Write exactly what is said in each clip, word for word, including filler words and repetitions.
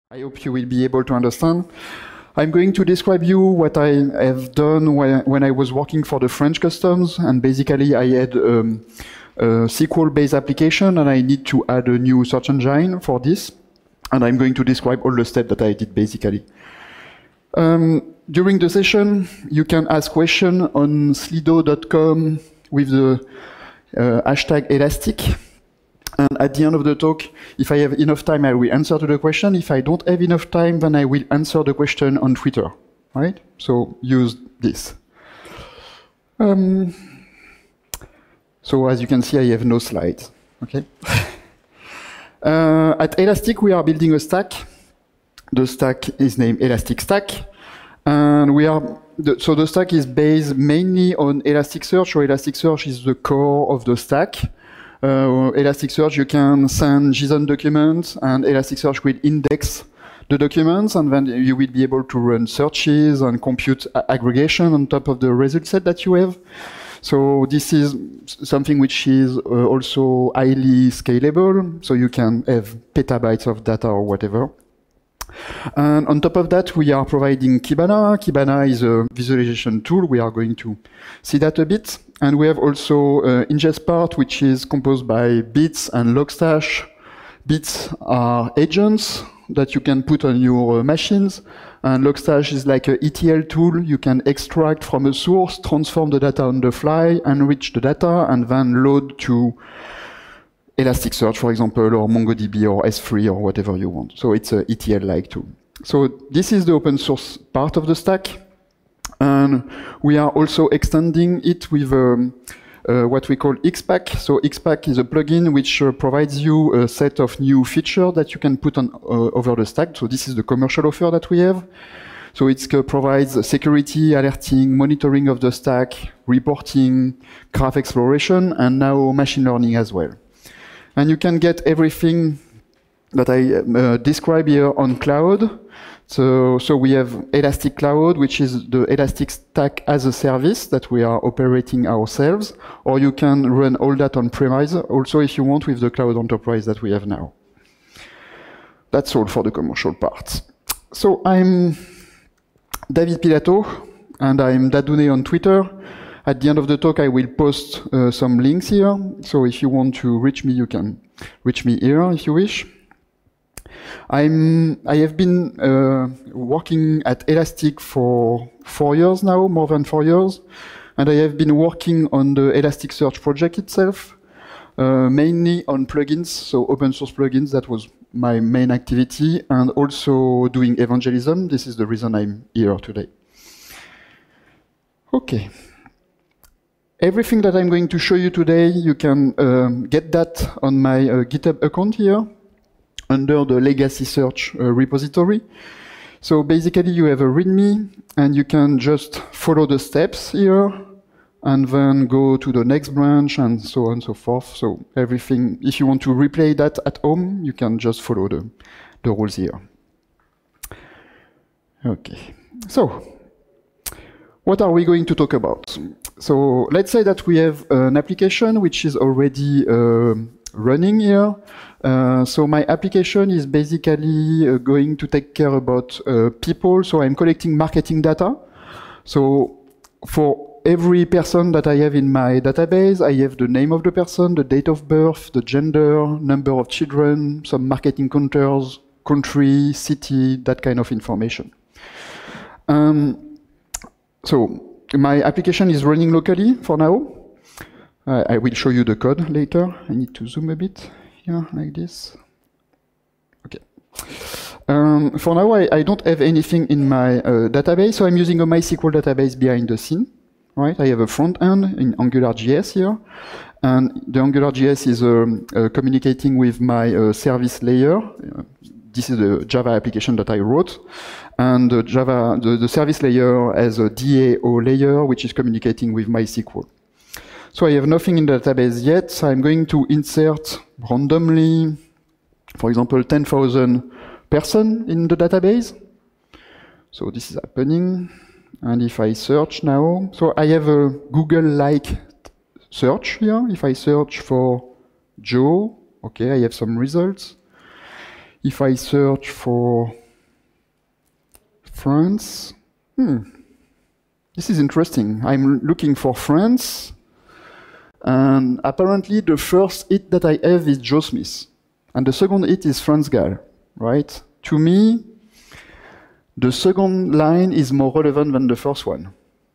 I hope you will be able to understand. I'm going to describe you what I have done when, when I was working for the French customs, and basically I had um, a S Q L-based application and I need to add a new search engine for this, and I'm going to describe all the steps that I did basically. Um, during the session, you can ask questions on slido dot com with the uh, hashtag Elastic. And at the end of the talk, if I have enough time, I will answer to the question. If I don't have enough time, then I will answer the question on Twitter, right? So use this. Um, so as you can see, I have no slides, okay? uh, at Elastic, we are building a stack. The stack is named Elastic Stack. And we are, the, so the stack is based mainly on Elasticsearch, so Elasticsearch is the core of the stack. Uh, Elasticsearch, you can send JSON documents, and Elasticsearch will index the documents, and then you will be able to run searches and compute aggregation on top of the result set that you have. So this is something which is uh, also highly scalable, so you can have petabytes of data or whatever. And on top of that, we are providing Kibana. Kibana is a visualization tool. We are going to see that a bit. And we have also uh, ingest part, which is composed by Bits and Logstash. Bits are agents that you can put on your uh, machines. And Logstash is like an E T L tool. You can extract from a source, transform the data on the fly, enrich the data, and then load to Elasticsearch, for example, or MongoDB, or S three, or whatever you want. So it's a E T L-like tool. So this is the open source part of the stack. And we are also extending it with um, uh, what we call Xpack. So Xpack is a plugin which uh, provides you a set of new features that you can put on uh, over the stack. So this is the commercial offer that we have. So it uh, provides security, alerting, monitoring of the stack, reporting, graph exploration, and now machine learning as well. And you can get everything that I uh, describe here on cloud. So, so we have Elastic Cloud, which is the Elastic Stack as a service that we are operating ourselves, or you can run all that on premise also if you want with the cloud enterprise that we have now. That's all for the commercial part. So I'm David Pilato, and I'm Dadoune on Twitter. At the end of the talk, I will post uh, some links here. So if you want to reach me, you can reach me here if you wish. I'm, I have been uh, working at Elastic for four years now, more than four years. And I have been working on the Elasticsearch project itself, uh, mainly on plugins, so open source plugins. That was my main activity, and also doing evangelism. This is the reason I'm here today. Okay. Everything that I'm going to show you today, you can um, get that on my uh, GitHub account here, under the Legacy Search uh, repository. So basically you have a README, and you can just follow the steps here, and then go to the next branch, and so on and so forth. So everything, if you want to replay that at home, you can just follow the, the rules here. Okay, so what are we going to talk about? So let's say that we have an application which is already uh, running here. Uh, so my application is basically uh, going to take care about uh, people. So I'm collecting marketing data. So for every person that I have in my database, I have the name of the person, the date of birth, the gender, number of children, some marketing counters, country, city, that kind of information. Um, so my application is running locally for now. Uh, I will show you the code later. I need to zoom a bit here, like this. Okay. Um, for now, I, I don't have anything in my uh, database, so I'm using a MySQL database behind the scene. Right? I have a front end in AngularJS here, and the AngularJS is um, uh, communicating with my uh, service layer. Uh, this is the Java application that I wrote. And the Java, the, the service layer has a D A O layer, which is communicating with MySQL. So I have nothing in the database yet. So I'm going to insert randomly, for example, ten thousand person in the database. So this is happening. And if I search now, so I have a Google-like search here. If I search for Joe, okay, I have some results. if I search for France, hmm, this is interesting. I'm looking for France, and apparently the first hit that I have is Joe Smith, and the second hit is France Gall, right? To me, the second line is more relevant than the first one,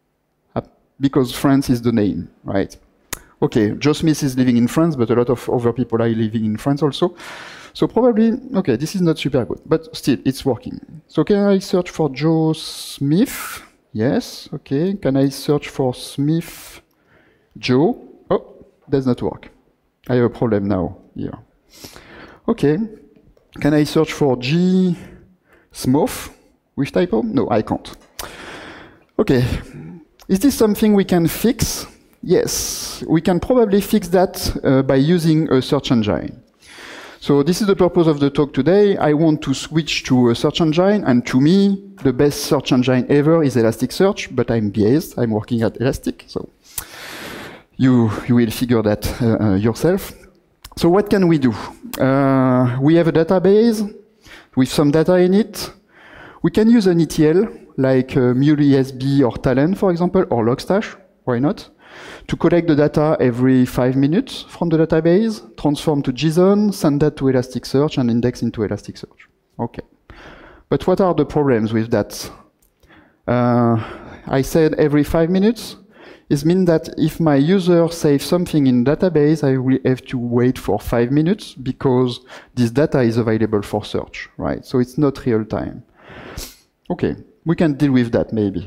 because France is the name, right? Okay, Joe Smith is living in France, but a lot of other people are living in France also. So probably, okay, this is not super good, but still, it's working. So can I search for Joe Smith? Yes, okay. Can I search for Smith Joe? Oh, does not work. I have a problem now here. Okay. Can I search for G Smith with typo? No, I can't. Okay. Is this something we can fix? Yes, we can probably fix that uh, by using a search engine. So this is the purpose of the talk today. I want to switch to a search engine, and to me, the best search engine ever is Elasticsearch, but I'm biased. I'm working at Elastic, so you, you will figure that uh, uh, yourself. So what can we do? Uh, we have a database with some data in it. We can use an E T L, like uh, MuleESB or Talend, for example, or Logstash, why not? To collect the data every five minutes from the database, transform to JSON, send that to Elasticsearch, and index into Elasticsearch. Okay. But what are the problems with that? Uh, I said every five minutes. It means that if my user saves something in database, I will have to wait for five minutes because this data is available for search, right? So it's not real time. Okay, we can deal with that maybe.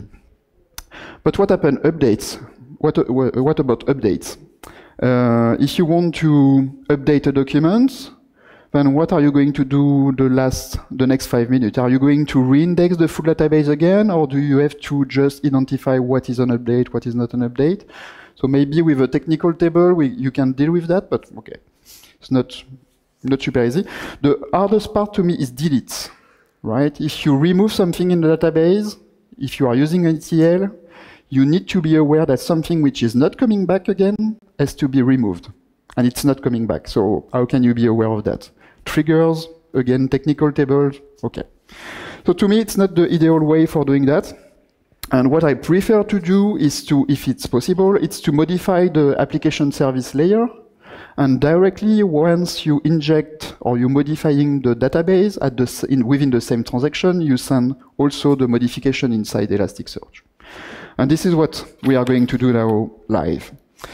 But what happened? Updates. What, what about updates? Uh, if you want to update a document, then what are you going to do the last, the next five minutes? Are you going to reindex the full database again, or do you have to just identify what is an update, what is not an update? So maybe with a technical table, we, you can deal with that, but okay, it's not, not super easy. The hardest part to me is deletes, right? If you remove something in the database, if you are using an E T L, you need to be aware that something which is not coming back again has to be removed. And it's not coming back. So how can you be aware of that? Triggers, again, technical tables, okay. So to me, it's not the ideal way for doing that. And what I prefer to do is to, if it's possible, it's to modify the application service layer. And directly, once you inject or you're modifying the database at the, in, within the same transaction, you send also the modification inside Elasticsearch. And this is what we are going to do now live.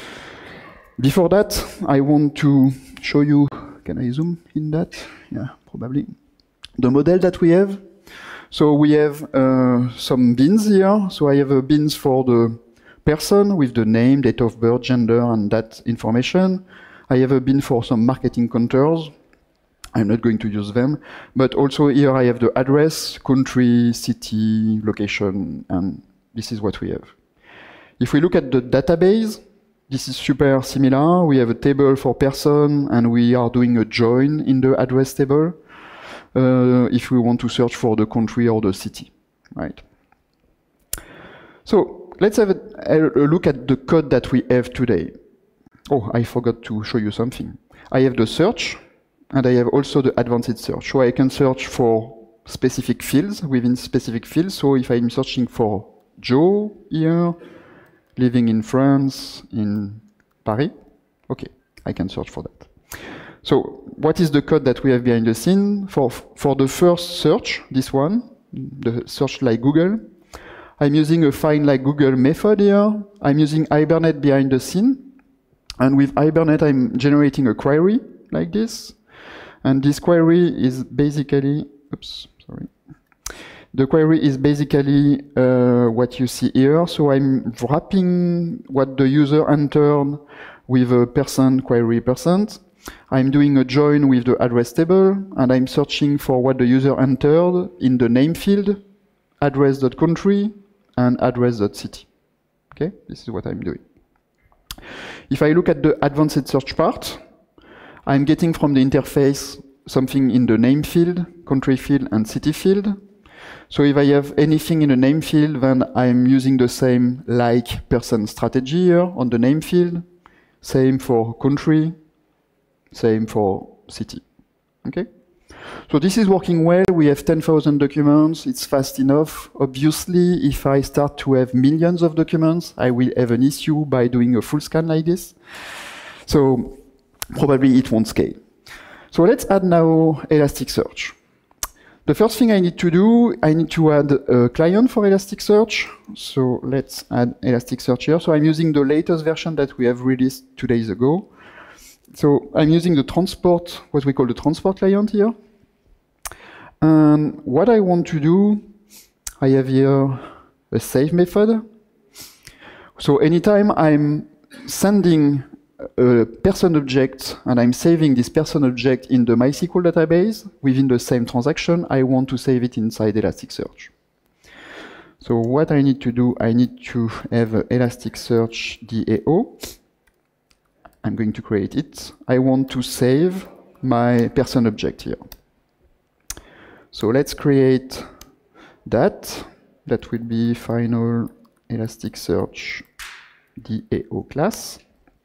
Before that, I want to show you, can I zoom in that? Yeah, probably. The model that we have. So we have uh, some bins here. So I have a bins for the person with the name, date of birth, gender, and that information. I have a bin for some marketing counters. I'm not going to use them. But also here I have the address, country, city, location, and this is what we have. If we look at the database, this is super similar. We have a table for person, and we are doing a join in the address table uh, if we want to search for the country or the city, right? So let's have a, a look at the code that we have today. Oh, I forgot to show you something. I have the search, and I have also the advanced search. So I can search for specific fields within specific fields. So if I'm searching for Joe here, living in France, in Paris. Okay, I can search for that. So what is the code that we have behind the scene? For, for the first search, this one, the search like Google, I'm using a find like Google method here. I'm using Hibernate behind the scene. And with Hibernate, I'm generating a query like this. And this query is basically, oops, sorry. The query is basically uh, what you see here. So I'm wrapping what the user entered with a percent query percent. I'm doing a join with the address table, and I'm searching for what the user entered in the name field, address.country, and address.city. Okay, this is what I'm doing. If I look at the advanced search part, I'm getting from the interface something in the name field, country field, and city field. So if I have anything in the name field, then I'm using the same like person strategy here on the name field. Same for country, same for city. Okay? So this is working well. We have ten thousand documents. It's fast enough. Obviously, if I start to have millions of documents, I will have an issue by doing a full scan like this. So probably it won't scale. So let's add now Elasticsearch. The first thing I need to do, I need to add a client for Elasticsearch. So let's add Elasticsearch here. So I'm using the latest version that we have released two days ago. So I'm using the transport, what we call the transport client here. And what I want to do, I have here a save method. So anytime I'm sending a person object and I'm saving this person object in the MySQL database within the same transaction, I want to save it inside Elasticsearch. So what I need to do, I need to have a Elasticsearch D A O. I'm going to create it. I want to save my person object here. So let's create that. That will be final Elasticsearch D A O class.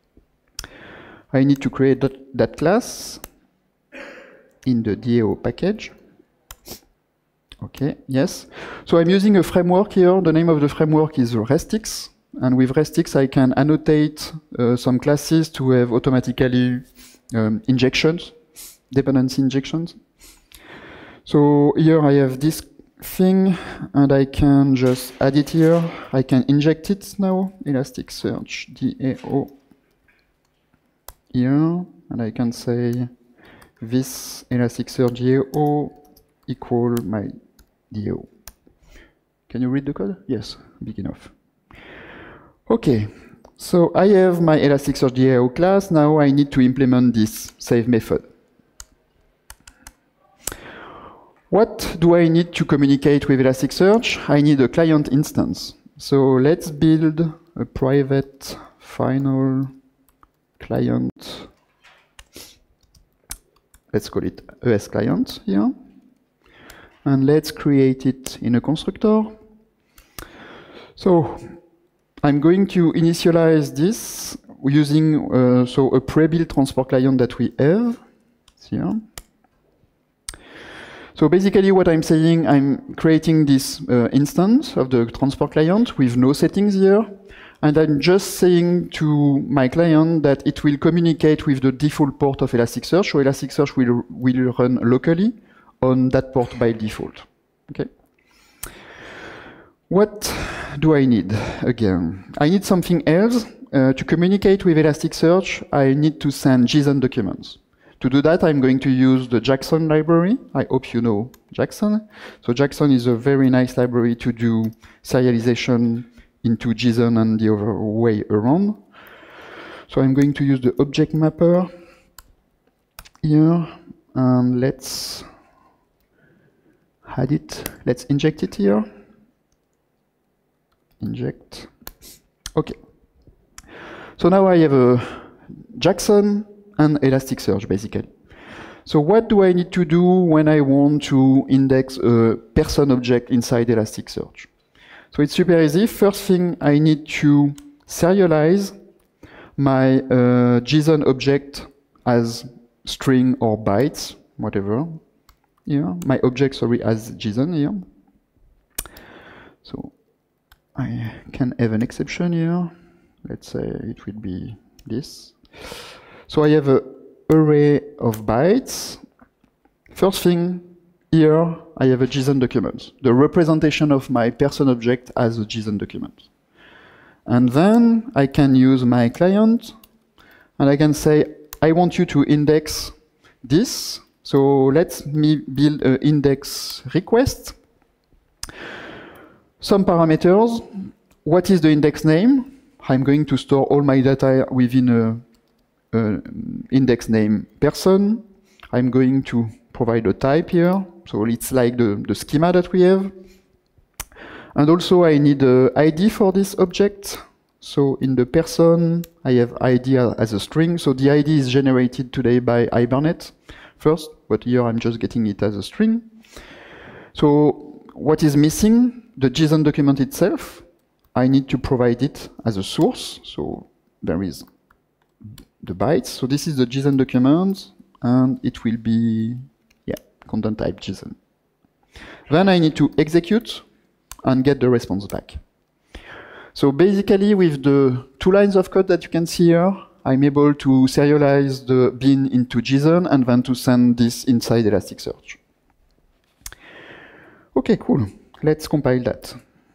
I need to create that, that class in the D A O package. Okay, yes. So I'm using a framework here. The name of the framework is RESTix. And with RESTix, I can annotate uh, some classes to have automatically um, injections, dependency injections. So here I have this thing, and I can just add it here. I can inject it now, Elasticsearch D A O here, and I can say this Elasticsearch D A O equal my D A O. Can you read the code? Yes, big enough. Okay, so I have my Elasticsearch D A O class. Now I need to implement this save method. What do I need to communicate with Elasticsearch? I need a client instance. So let's build a private final client. Let's call it E S client here. And let's create it in a constructor. So I'm going to initialize this using uh, so a pre-built transport client that we have here. So basically what I'm saying, I'm creating this uh, instance of the transport client with no settings here. And I'm just saying to my client that it will communicate with the default port of Elasticsearch. So Elasticsearch will, will run locally on that port by default. Okay. What do I need again? I need something else. Uh, to communicate with Elasticsearch, I need to send JSON documents. To do that, I'm going to use the Jackson library. I hope you know Jackson. So Jackson is a very nice library to do serialization into JSON and the other way around. So I'm going to use the object mapper here, and let's add it. Let's inject it here. Inject. Okay. So now I have a Jackson and Elasticsearch, basically. So what do I need to do when I want to index a person object inside Elasticsearch? So it's super easy. First thing, I need to serialize my uh, JSON object as string or bytes, whatever. Yeah, my object, sorry, as JSON here. So I can have an exception here. Let's say it will be this. So I have an array of bytes. First thing, here I have a JSON document, the representation of my person object as a JSON document. And then I can use my client, and I can say, I want you to index this. So let me build an index request. Some parameters. What is the index name? I'm going to store all my data within a Uh, index name person. I'm going to provide a type here. So it's like the, the schema that we have. And also I need an I D for this object. So in the person, I have I D as a string. So the I D is generated today by Hibernate first, but here I'm just getting it as a string. So what is missing? The JSON document itself. I need to provide it as a source. So there is the bytes. So this is the JSON document, and it will be, yeah, content type JSON. Then I need to execute and get the response back. So basically, with the two lines of code that you can see here, I'm able to serialize the bin into JSON and then to send this inside Elasticsearch. Okay, cool. Let's compile that.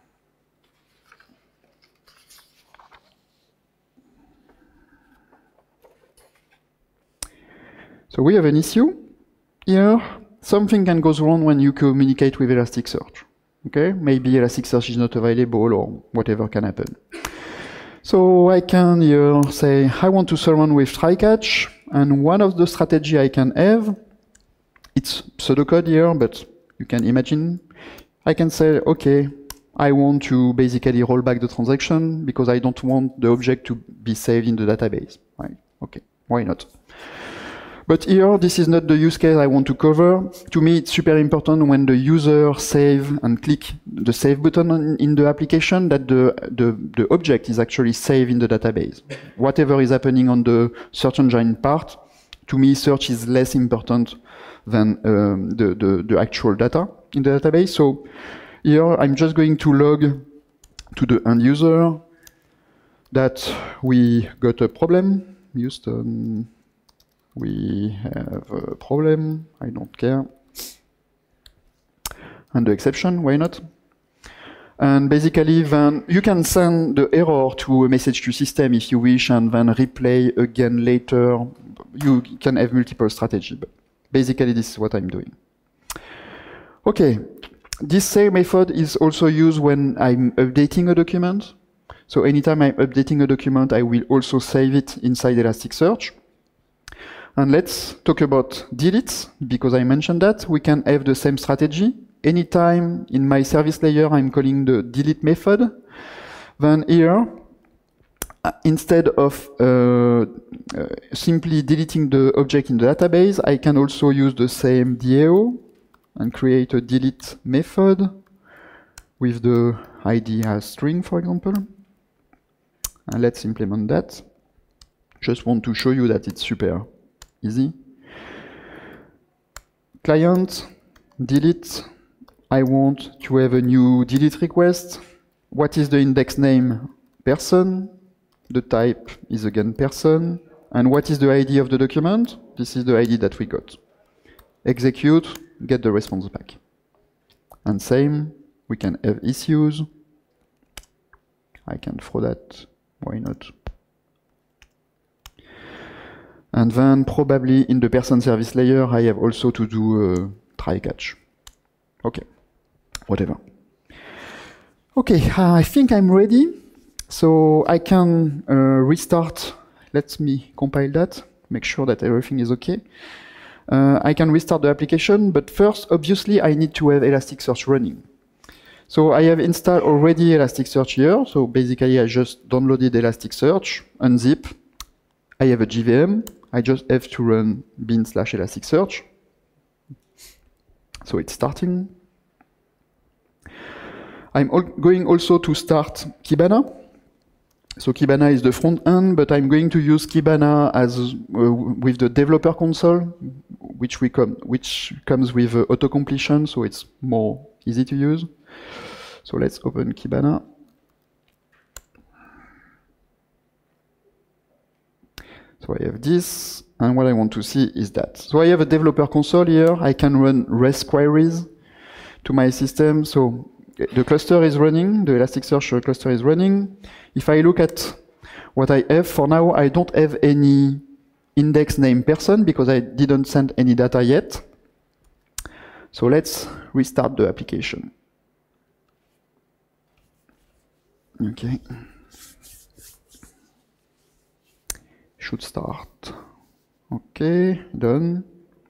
So we have an issue here. Something can go wrong when you communicate with Elasticsearch. Okay, maybe Elasticsearch is not available or whatever can happen. So I can here say I want to surround with try-catch, and one of the strategy I can have, it's pseudocode here, but you can imagine. I can say, okay, I want to basically roll back the transaction because I don't want the object to be saved in the database. Right? Okay, why not? But here, this is not the use case I want to cover. To me, it's super important when the user save and click the save button in the application that the, the, the object is actually saved in the database. Whatever is happening on the search engine part, to me, search is less important than um, the, the, the actual data in the database. So here, I'm just going to log to the end user that we got a problem. Houston. We have a problem, I don't care. And the exception, why not? And basically then you can send the error to a message queue system if you wish and then replay again later. You can have multiple strategies, but basically this is what I'm doing. Okay, this same method is also used when I'm updating a document. So anytime I'm updating a document, I will also save it inside Elasticsearch. And let's talk about delete, because I mentioned that. We can have the same strategy. Anytime in my service layer I'm calling the delete method, then here, instead of uh, uh, simply deleting the object in the database, I can also use the same D A O and create a delete method with the I D as string, for example. And let's implement that. Just want to show you that it's super easy. Client, delete. I want to have a new delete request. What is the index name? Person. The type is again person. And what is the I D of the document? This is the I D that we got. Execute, get the response back. And same, we can have issues. I can throw that, why not? And then probably in the person service layer, I have also to do a try catch. Okay, whatever. Okay, uh, I think I'm ready. So I can uh, restart. Let me compile that, make sure that everything is okay. Uh, I can restart the application, but first, obviously, I need to have Elasticsearch running. So I have installed already Elasticsearch here. So basically, I just downloaded Elasticsearch, unzip. I have a J V M. I just have to run bin slash Elasticsearch. So it's starting. I'm al going also to start Kibana. So Kibana is the front end, but I'm going to use Kibana as uh, with the developer console, which we come, which comes with uh, auto completion, so it's more easy to use. So let's open Kibana. So I have this, and what I want to see is that. So I have a developer console here. I can run REST queries to my system. So the cluster is running, the Elasticsearch cluster is running. If I look at what I have, for now, I don't have any index name person because I didn't send any data yet. So let's restart the application. Okay. Should start. Okay, done.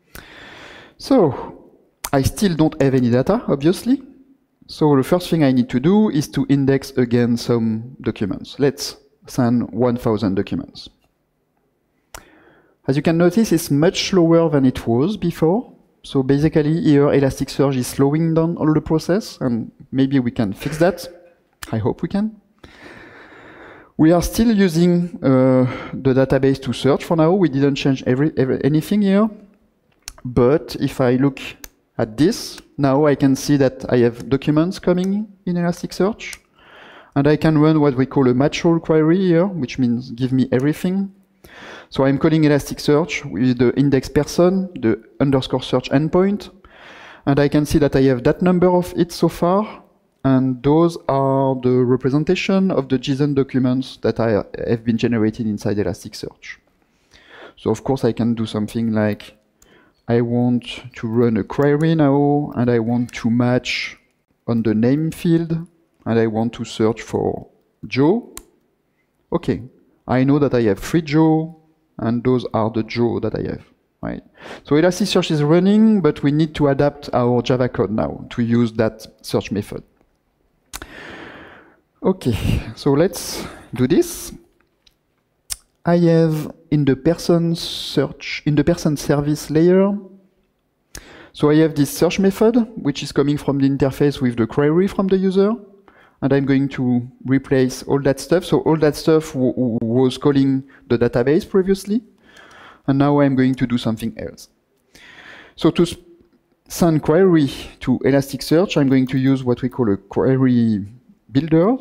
So I still don't have any data, obviously. So the first thing I need to do is to index again some documents. Let's send one thousand documents. As you can notice, it's much slower than it was before. So basically here Elasticsearch is slowing down all the process, and maybe we can fix that. I hope we can. We are still using uh, the database to search for now. We didn't change every, every, anything here. But if I look at this, now I can see that I have documents coming in Elasticsearch. And I can run what we call a match all query here, which means give me everything. So I'm calling Elasticsearch with the index person, the underscore search endpoint. And I can see that I have that number of hits so far. And those are the representation of the JSON documents that I have been generated inside Elasticsearch. So of course I can do something like, I want to run a query now, and I want to match on the name field, and I want to search for Joe. Okay, I know that I have three Joe, and those are the Joe that I have, right? So Elasticsearch is running, but we need to adapt our Java code now to use that search method. Okay, so let's do this. I have in the person search, in the person service layer, so I have this search method, which is coming from the interface with the query from the user. And I'm going to replace all that stuff. So all that stuff w was calling the database previously. And now I'm going to do something else. So to send query to Elasticsearch, I'm going to use what we call a query builder.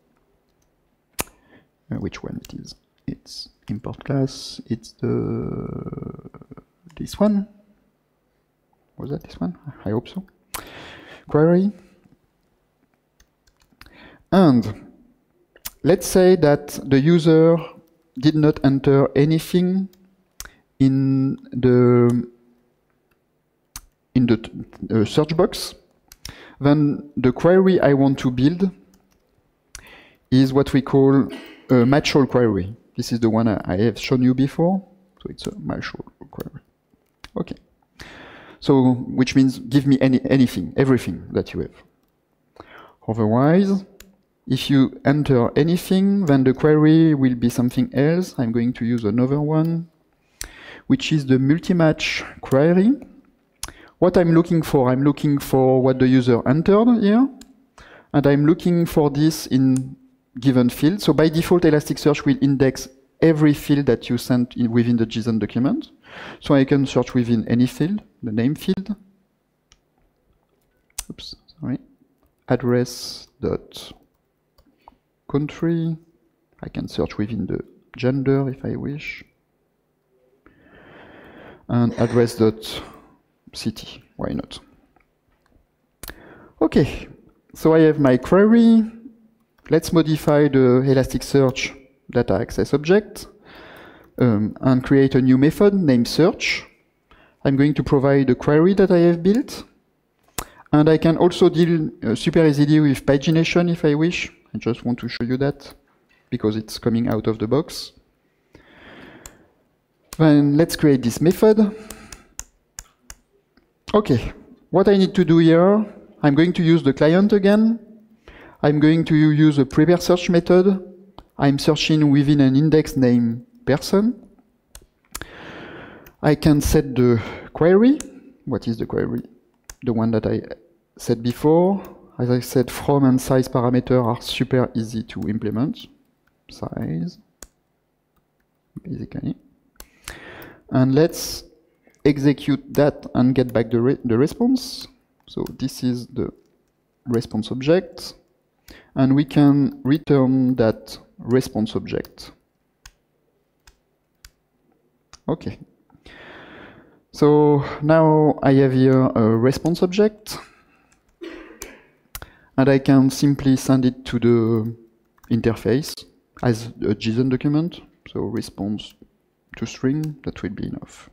Uh, which one it is? It's import class. It's the this one. Was that this one? I hope so. Query. And let's say that the user did not enter anything in the in the uh, search box. Then the query I want to build is what we call a match all query. This is the one I have shown you before. So it's a match all query. Okay. So which means give me any anything, everything that you have. Otherwise, if you enter anything, then the query will be something else. I'm going to use another one, which is the multi-match query. What I'm looking for, I'm looking for what the user entered here, and I'm looking for this in given field. So by default, Elasticsearch will index every field that you sent in within the JSON document. So I can search within any field, the name field. Oops, sorry. Address dot country. I can search within the gender if I wish. And address dot city. Why not? Okay, so I have my query. Let's modify the Elasticsearch data access object um, and create a new method named search. I'm going to provide a query that I have built. And I can also deal uh, super easily with pagination if I wish. I just want to show you that because it's coming out of the box. Then let's create this method. Okay, what I need to do here, I'm going to use the client again. I'm going to use a prepare search method. I'm searching within an index named person. I can set the query. What is the query? The one that I said before. As I said, from and size parameters are super easy to implement. Size, basically. And let's execute that and get back the, re the response. So this is the response object. And we can return that response object. Okay. So now I have here a response object. And I can simply send it to the interface as a JSON document. So response to string, that will be enough.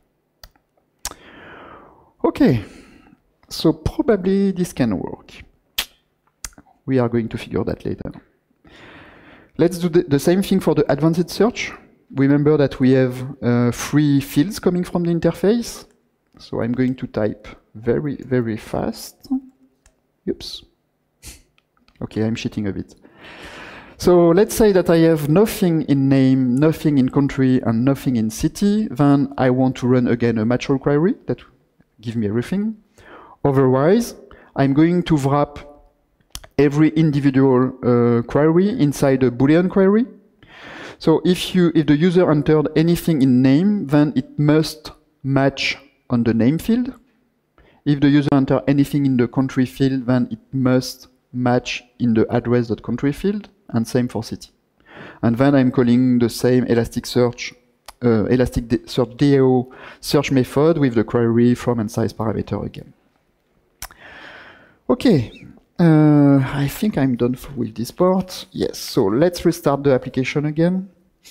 Okay, so probably this can work. We are going to figure that later. Let's do the, the same thing for the advanced search. Remember that we have uh, three fields coming from the interface. So I'm going to type very, very fast. Oops. Okay, I'm cheating a bit. So let's say that I have nothing in name, nothing in country, and nothing in city. Then I want to run again a match all query that give me everything. Otherwise, I'm going to wrap every individual uh, query inside a Boolean query. So if you, if the user entered anything in name, then it must match on the name field. If the user enter anything in the country field, then it must match in the address.country field, and same for city. And then I'm calling the same Elasticsearch, uh, Elasticsearch D A O search method with the query from and size parameter again. Okay, uh, I think I'm done with this part. Yes, so let's restart the application again.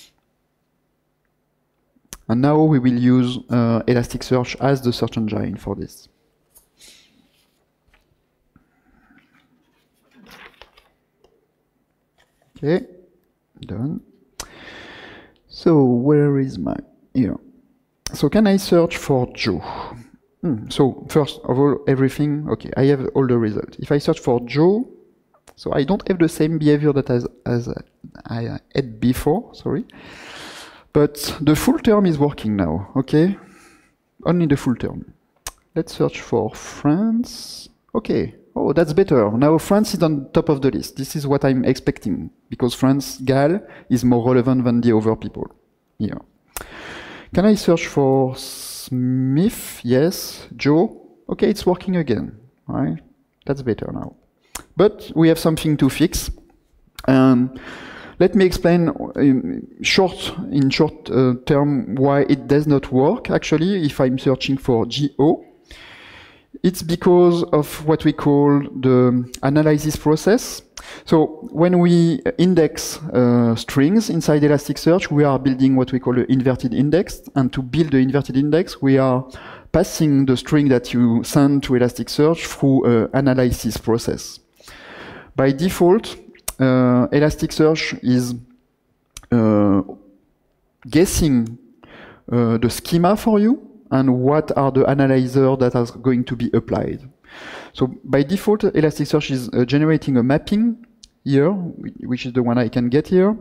And now we will use uh, Elasticsearch as the search engine for this. Okay, done. So where is my, here. So can I search for Joe? Hmm. So first of all, everything, okay, I have all the results. If I search for Joe, so I don't have the same behavior that as, as I had before, sorry. But the full term is working now, okay? Only the full term. Let's search for France. Okay, oh, that's better. Now France is on top of the list. This is what I'm expecting, because France, Gal, is more relevant than the other people here. Can I search for Smith? Yes. Joe? Okay, it's working again, right? That's better now. But we have something to fix. Um, let me explain in short, in short uh, term why it does not work, actually, if I'm searching for G O. It's because of what we call the analysis process. So when we index uh, strings inside Elasticsearch, we are building what we call an inverted index. And to build the inverted index, we are passing the string that you send to Elasticsearch through an analysis process. By default, uh, Elasticsearch is uh, guessing uh, the schema for you and what are the analyzers that are going to be applied. So by default, Elasticsearch is uh, generating a mapping here, which is the one I can get here.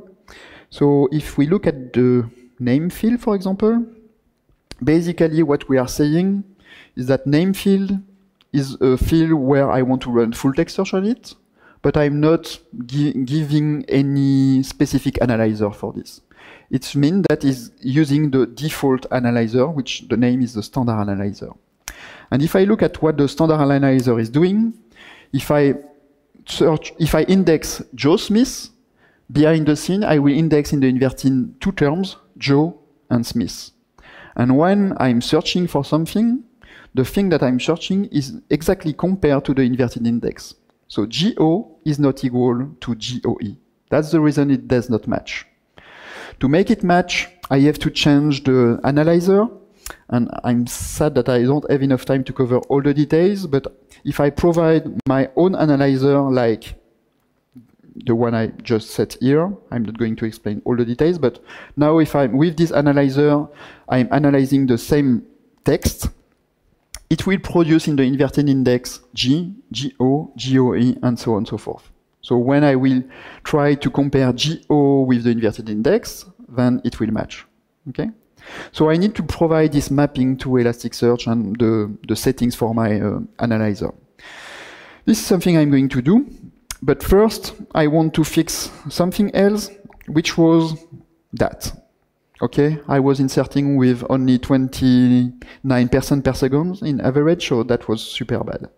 So if we look at the name field, for example, basically what we are saying is that name field is a field where I want to run full text search on it, but I'm not gi giving any specific analyzer for this. It means that is using the default analyzer, which the name is the standard analyzer. And if I look at what the standard analyzer is doing, if I search, if I index Joe Smith, behind the scene, I will index in the inverted two terms, Joe and Smith. And when I'm searching for something, the thing that I'm searching is exactly compared to the inverted index. So G O is not equal to G O E. That's the reason it does not match. To make it match, I have to change the analyzer, and I'm sad that I don't have enough time to cover all the details, but if I provide my own analyzer like the one I just set here, I'm not going to explain all the details, but now if I'm with this analyzer, I'm analyzing the same text, it will produce in the inverted index G, G O, G O E, and so on and so forth. So when I will try to compare G O with the inverted index, then it will match. Okay? So I need to provide this mapping to Elasticsearch and the, the settings for my uh, analyzer. This is something I'm going to do, but first I want to fix something else, which was that. Okay, I was inserting with only twenty-nine percent per second in average, so that was super bad.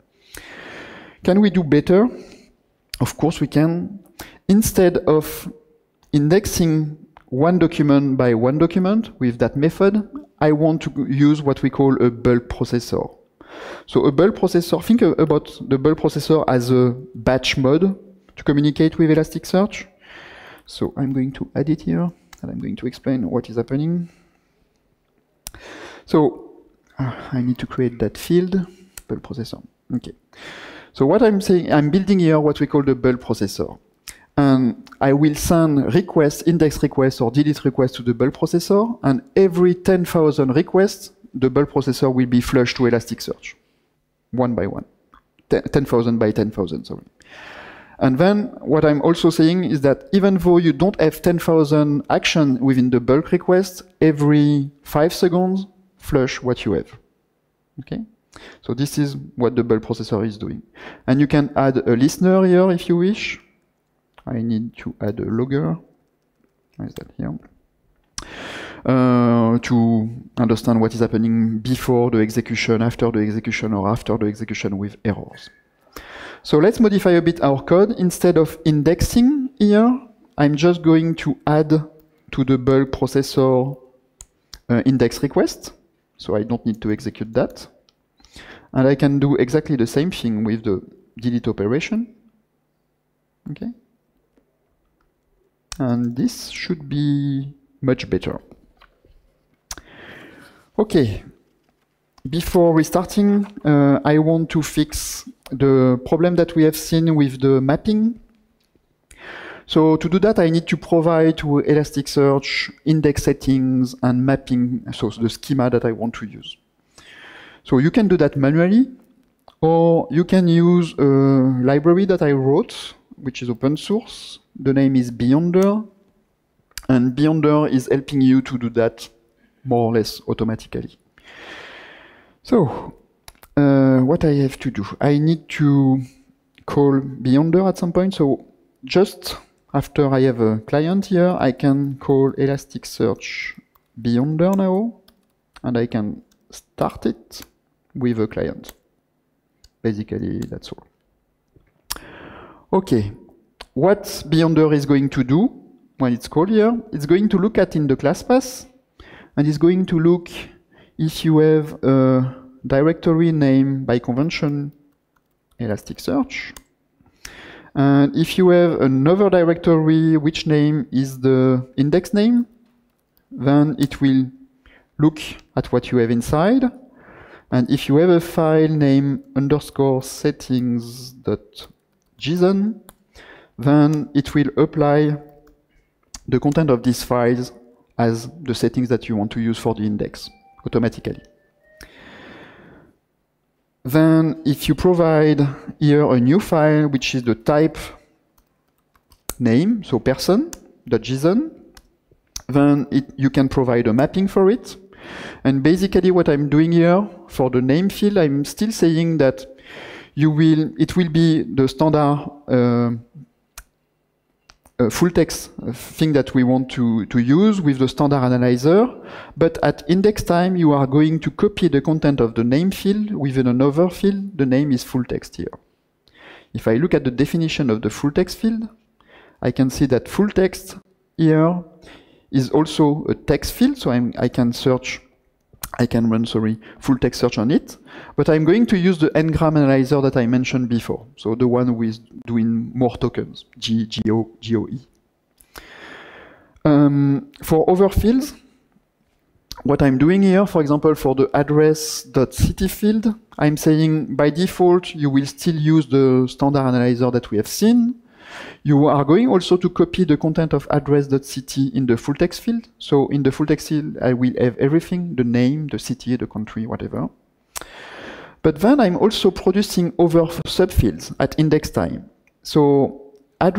Can we do better? Of course we can. Instead of indexing one document by one document with that method, I want to use what we call a bulk processor. So a bulk processor, think about the bulk processor as a batch mode to communicate with Elasticsearch. So I'm going to add it here, and I'm going to explain what is happening. So uh, I need to create that field, bulk processor. Okay. So what I'm saying, I'm building here what we call the bulk processor. And I will send requests, index requests or delete requests to the bulk processor, and every ten thousand requests, the bulk processor will be flushed to Elasticsearch, one by one, ten thousand by ten thousand, sorry. And then what I'm also saying is that even though you don't have ten thousand actions within the bulk request, every five seconds, flush what you have, okay? So this is what the bulk processor is doing. And you can add a listener here if you wish. I need to add a logger. Where is that here? uh, to understand what is happening before the execution, after the execution, or after the execution with errors. So let's modify a bit our code. Instead of indexing here, I'm just going to add to the bulk processor uh, index request. So I don't need to execute that. And I can do exactly the same thing with the delete operation. Okay. And this should be much better. Okay. Before restarting, uh, I want to fix the problem that we have seen with the mapping. So to do that, I need to provide to Elasticsearch index settings and mapping, so the schema that I want to use. So you can do that manually, or you can use a library that I wrote, which is open source. The name is Beyonder, and Beyonder is helping you to do that more or less automatically. So, uh, what I have to do, I need to call Beyonder at some point. So just after I have a client here, I can call Elasticsearch Beyonder now, and I can start it with a client. Basically, that's all. Okay, what Beyonder is going to do when it's called here, it's going to look at in the class path, and it's going to look if you have a directory name by convention Elasticsearch, and if you have another directory which name is the index name, then it will look at what you have inside. And if you have a file name underscore settings.json, then it will apply the content of these files as the settings that you want to use for the index automatically. Then if you provide here a new file, which is the type name, so person.json, then it, you can provide a mapping for it. And basically what I'm doing here for the name field, I'm still saying that you will, it will be the standard uh, uh, full text thing that we want to, to use with the standard analyzer. But at index time, you are going to copy the content of the name field within another field. The name is full text here. If I look at the definition of the full text field, I can see that full text here is also a text field, so I'm, I can search, I can run, sorry, full text search on it, but I'm going to use the Ngram analyzer that I mentioned before, so the one who is doing more tokens, G, G O, G O E. Um, for other fields, what I'm doing here, for example, for the address.city field, I'm saying by default, you will still use the standard analyzer that we have seen. You are going also to copy the content of address.city in the full text field. So in the full text field, I will have everything, the name, the city, the country, whatever. But then I'm also producing other subfields at index time. So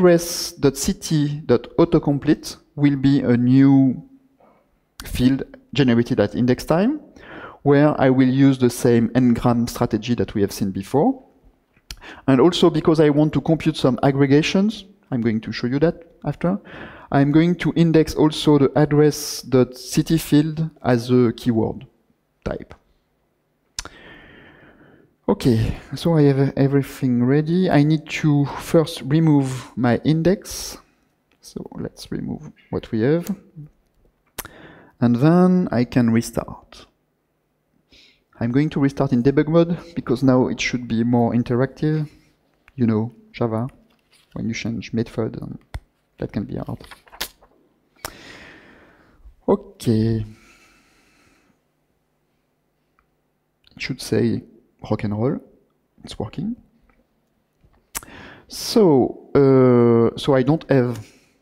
address.city.autocomplete will be a new field generated at index time, where I will use the same Ngram strategy that we have seen before. And also because I want to compute some aggregations, I'm going to show you that after, I'm going to index also the address.city field as a keyword type. Okay, so I have everything ready. I need to first remove my index. So let's remove what we have. And then I can restart. I'm going to restart in debug mode because now it should be more interactive. You know, Java, when you change method, um, that can be hard. Okay. It should say rock and roll. It's working. So, uh, so I don't have.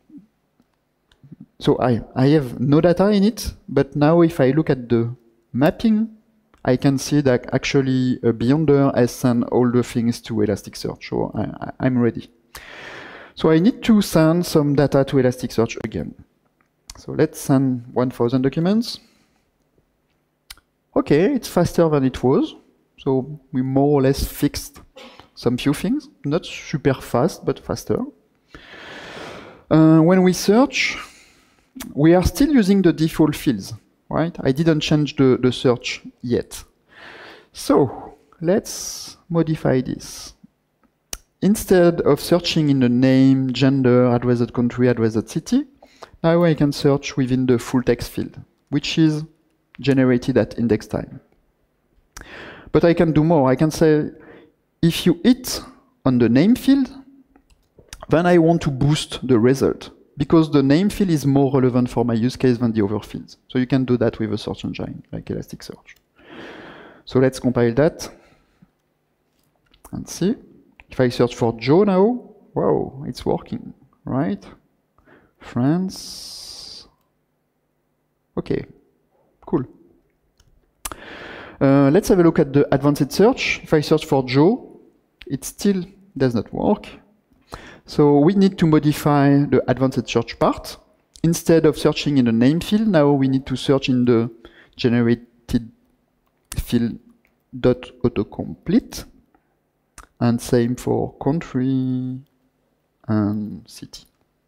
So I I have no data in it. But now, if I look at the mapping, I can see that actually uh, Beyonder has sent all the things to Elasticsearch, so I, I'm ready. So I need to send some data to Elasticsearch again. So let's send one thousand documents. Okay, it's faster than it was. So we more or less fixed some few things. Not super fast, but faster. Uh, when we search, we are still using the default fields, right? I didn't change the, the search yet. So let's modify this. Instead of searching in the name, gender, addressed country, addressed city, now I can search within the full text field, which is generated at index time. But I can do more. I can say, if you hit on the name field, then I want to boost the result, because the name field is more relevant for my use case than the other fields. So you can do that with a search engine, like Elasticsearch. So let's compile that and see. If I search for Joe now, wow, it's working, right? France. Okay, cool. Uh, let's have a look at the advanced search. If I search for Joe, it still does not work. So we need to modify the advanced search part. Instead of searching in the name field, now we need to search in the generated field dot autocomplete. And same for country and city.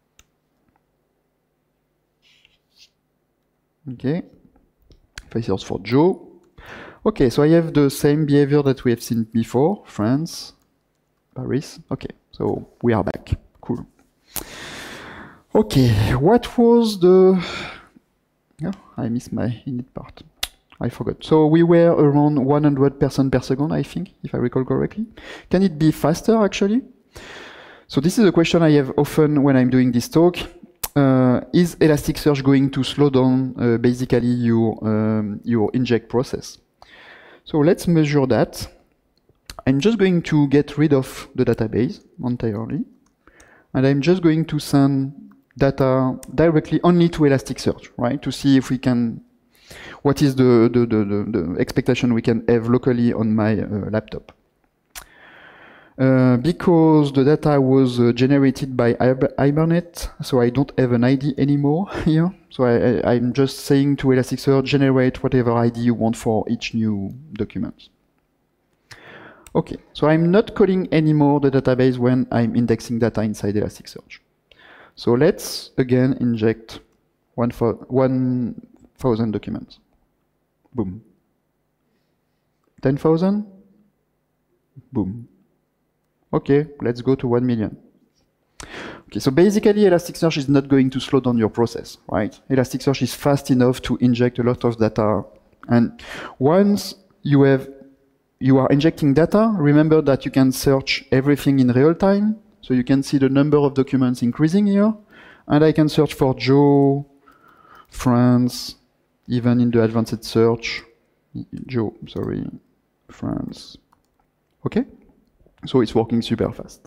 Okay. If I search for Joe. Okay, so I have the same behavior that we have seen before. France, Paris. Okay, so we are back. Cool. Okay, what was the... Oh, I missed my init part. I forgot. So we were around one hundred percent per second, I think, if I recall correctly. Can it be faster, actually? So this is a question I have often when I'm doing this talk. Uh, is Elasticsearch going to slow down uh, basically your, um, your inject process? So let's measure that. I'm just going to get rid of the database entirely. And I'm just going to send data directly only to Elasticsearch, right? To see if we can... What is the, the, the, the, the expectation we can have locally on my uh, laptop. Uh, because the data was uh, generated by Hibernate, so I don't have an I D anymore here. So I, I, I'm just saying to Elasticsearch, generate whatever I D you want for each new document. Okay, so I'm not calling anymore the database when I'm indexing data inside Elasticsearch. So let's again inject one thousand documents. Boom. ten thousand? Boom. Okay, let's go to one million. Okay, so basically Elasticsearch is not going to slow down your process, right? Elasticsearch is fast enough to inject a lot of data. And once you have, you are injecting data, remember that you can search everything in real time. So you can see the number of documents increasing here. And I can search for Joe, France, even in the advanced search. Joe, sorry, France. Okay? So it's working super fast.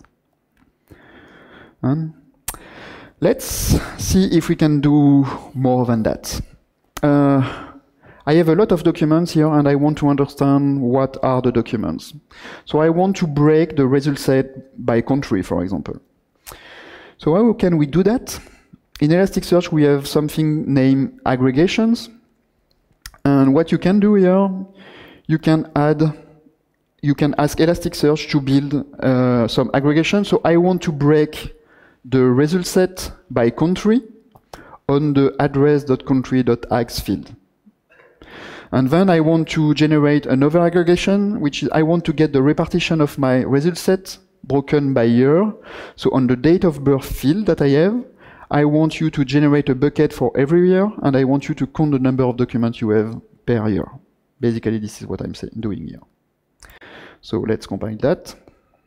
And let's see if we can do more than that. Uh, I have a lot of documents here and I want to understand what are the documents. So I want to break the result set by country, for example. So how can we do that? In Elasticsearch we have something named aggregations. And what you can do here, you can add you can ask Elasticsearch to build uh, some aggregation. So I want to break the result set by country on the address.country.ags field. And then I want to generate another aggregation, which is I want to get the repartition of my result set broken by year. So on the date of birth field that I have, I want you to generate a bucket for every year, and I want you to count the number of documents you have per year. Basically, this is what I'm say, doing here. So let's compile that.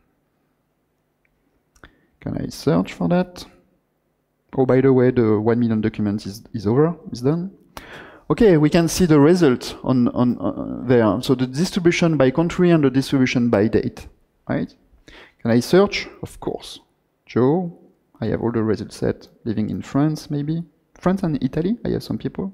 Can I search for that? Oh, by the way, the one million documents is, is over, is done. Okay, we can see the result on, on uh, there. So the distribution by country and the distribution by date, right? Can I search? Of course. Joe, I have all the result set living in France, maybe. France and Italy, I have some people.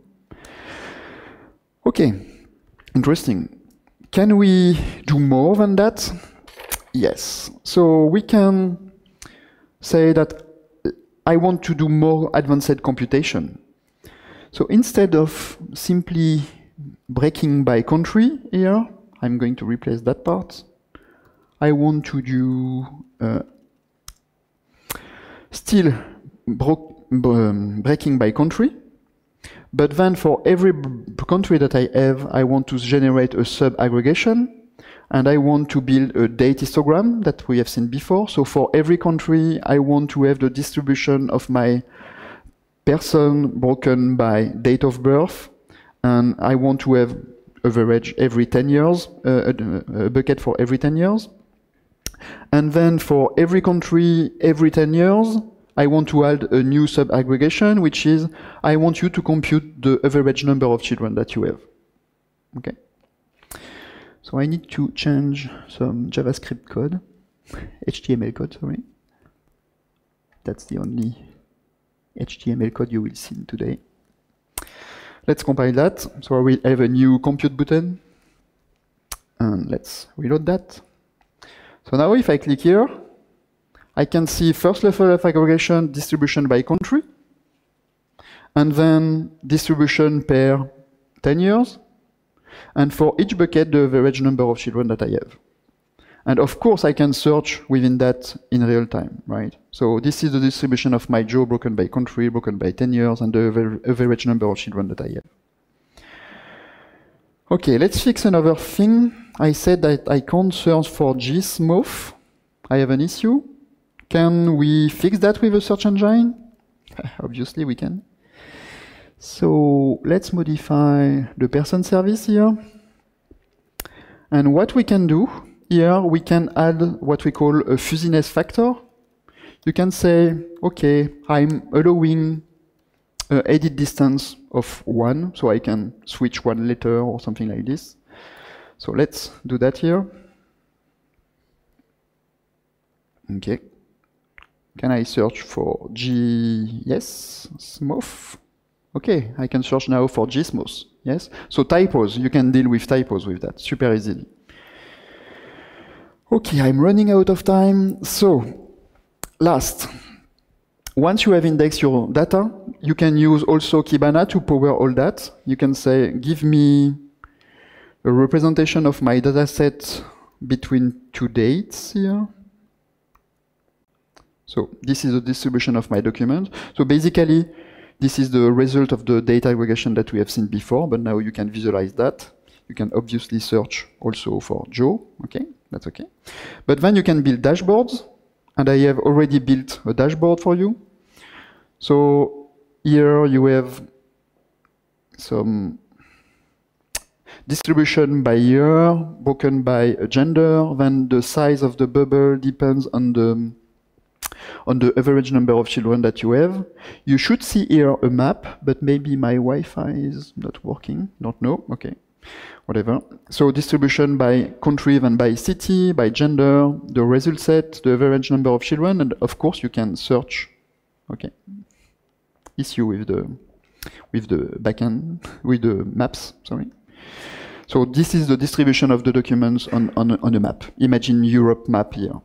Okay, interesting. Can we do more than that? Yes. So we can say that I want to do more advanced computation. So instead of simply breaking by country here, I'm going to replace that part. I want to do uh, still bro um, breaking by country. But then for every country that I have, I want to generate a sub-aggregation, and I want to build a date histogram that we have seen before. So for every country, I want to have the distribution of my person broken by date of birth, and I want to have average every ten years, uh, a, a bucket for every ten years. And then for every country, every ten years, I want to add a new sub-aggregation, which is I want you to compute the average number of children that you have. Okay. So I need to change some JavaScript code, H T M L code, sorry. That's the only H T M L code you will see today. Let's compile that. So I will have a new compute button. And let's reload that. So now if I click here, I can see first level of aggregation distribution by country, and then distribution per ten years, and for each bucket the average number of children that I have. And of course I can search within that in real time, right? So this is the distribution of my Joe broken by country, broken by ten years, and the average number of children that I have. Okay, let's fix another thing. I said that I can't search for gsmof. I have an issue. Can we fix that with a search engine? Obviously we can. So let's modify the person service here. And what we can do here, we can add what we call a fuzziness factor. You can say, okay, I'm allowing uh, edit distance of one, so I can switch one letter or something like this. So let's do that here. Okay. Can I search for G? Yes, smof. Okay, I can search now for gsmof. Yes. So typos, you can deal with typos with that super easily. Okay, I'm running out of time. So last, once you have indexed your data, you can use also Kibana to power all that. You can say, give me a representation of my data set between two dates here. So this is the distribution of my document. So basically, this is the result of the data aggregation that we have seen before, but now you can visualize that. You can obviously search also for Joe. Okay, that's okay. But then you can build dashboards, and I have already built a dashboard for you. So here you have some distribution by year, broken by gender. Then the size of the bubble depends on the on the average number of children that you have. You should see here a map, but maybe my Wi-Fi is not working. Don't know. Okay, whatever. So distribution by country, then by city, by gender, the result set, the average number of children, and of course you can search. Okay. Issue with the with the backend, with the maps. Sorry. So this is the distribution of the documents on on on a map. Imagine Europe map here.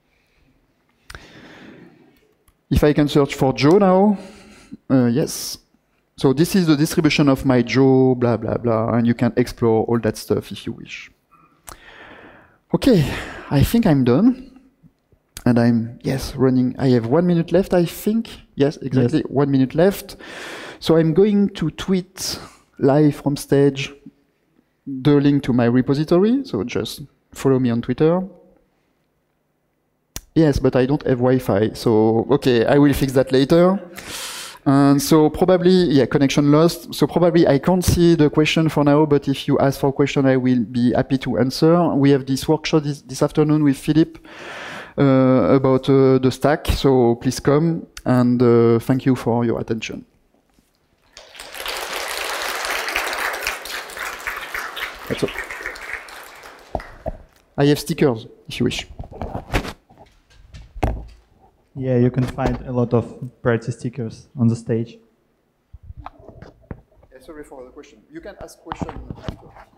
If I can search for Joe now, uh, yes. So this is the distribution of my Joe, blah, blah, blah, and you can explore all that stuff if you wish. Okay, I think I'm done. And I'm, yes, running, I have one minute left, I think. Yes, exactly, yes. One minute left. So I'm going to tweet live from stage the link to my repository, so just follow me on Twitter. Yes, but I don't have Wi-Fi, so okay, I will fix that later. And so probably, yeah, connection lost. So probably I can't see the question for now, but if you ask for a question, I will be happy to answer. We have this workshop this, this afternoon with Philip uh, about uh, the stack, so please come, and uh, thank you for your attention. That's all. I have stickers, if you wish. Yeah, you can find a lot of Prezi stickers on the stage. Yeah, sorry for the question. You can ask questions after.